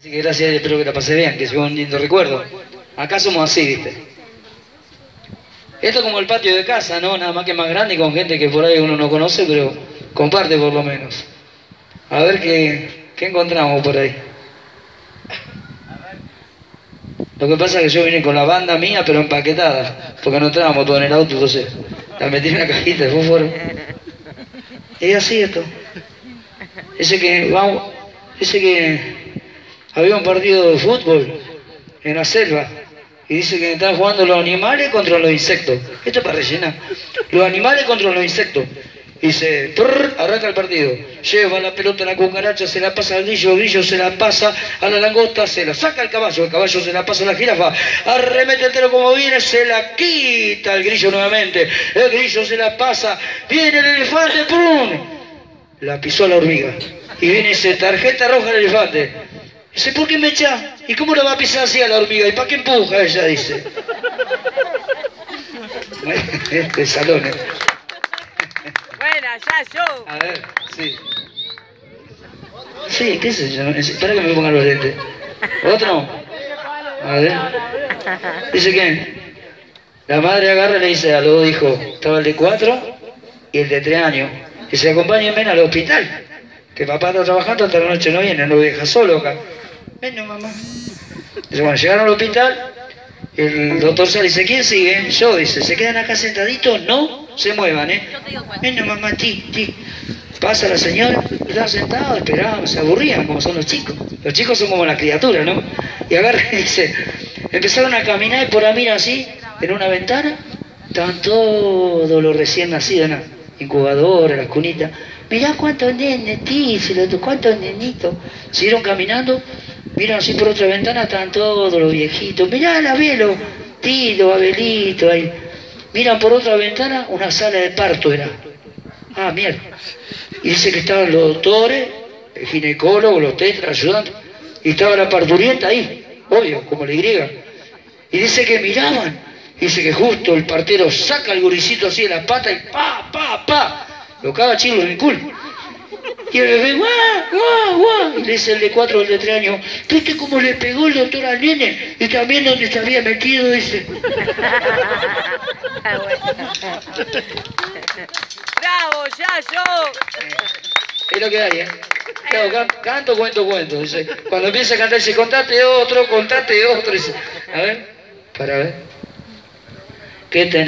Así que gracias, espero que la pasé bien, que sea un lindo recuerdo. Acá somos así, ¿viste? Esto es como el patio de casa, ¿no? Nada más que más grande y con gente que por ahí uno no conoce, pero comparte por lo menos. A ver qué encontramos por ahí. Lo que pasa es que yo vine con la banda mía, pero empaquetada, porque no estábamos todos en el auto, entonces la metí en una cajita de fósforo. Es así esto. Ese que había un partido de fútbol en la selva y dice que están jugando los animales contra los insectos. Esto es para rellenar. Los animales contra los insectos. Y dice, arranca el partido. Lleva la pelota a la cucaracha, se la pasa al grillo, el grillo se la pasa a la langosta, se la saca al caballo se la pasa a la jirafa, arremete entero como viene, se la quita el grillo nuevamente, el grillo se la pasa, viene el elefante, ¡pum! La pisó la hormiga. Y viene y dice, tarjeta roja al elefante. Dice, ¿por qué me echa? ¿Y cómo la va a pisar así a la hormiga? ¿Y para qué empuja ella? Dice. Este salón, Buena, ya yo. A ver, sí. Sí, qué sé yo. Espera que me pongan los lentes. ¿Otro? A ver. Dice que la madre agarra y le dice a los dos hijos, estaba el de 4 y el de 3 años, que se acompañen al hospital. Que papá está trabajando hasta la noche, no viene, no lo deja solo acá. Ven, mamá. Dice, bueno, llegaron al hospital, el doctor sale y dice, ¿quién sigue? Yo, dice, ¿se quedan acá sentaditos? No se muevan, Ven, mamá, ti. Pasa la señora, estaban sentados, esperaban, se aburrían, como son los chicos. Los chicos son como las criaturas, ¿no? Y agarra y dice, empezaron a caminar por a mirar así, en una ventana, estaban todos los recién nacidos, en la incubadora, las cunitas. Mirá cuántos nenes, cuántos nenitos. Siguieron caminando, miran así por otra ventana, estaban todos los viejitos. Mirá el Abelo, Tito, Abelito, ahí. Miran por otra ventana, una sala de parto era. Ah, mierda. Y dice que estaban los doctores, el ginecólogo, los tetras, ayudantes, y estaba la parturienta ahí, obvio, como la Y. Y dice que miraban, dice que justo el partero saca el guricito así de la pata y pa, lo caga chilo en el culo. Y el bebé, guau. Y le dice el de 4 o el de 3 años, ¿viste cómo le pegó el doctor al nene? Y también donde se había metido, dice. Bravo, ya yo. Es lo que hay, Claro, canto, cuento. Dice, cuando empieza a cantar, dice, contate otro. Dice, a ver, para ver. ¿Qué tenés?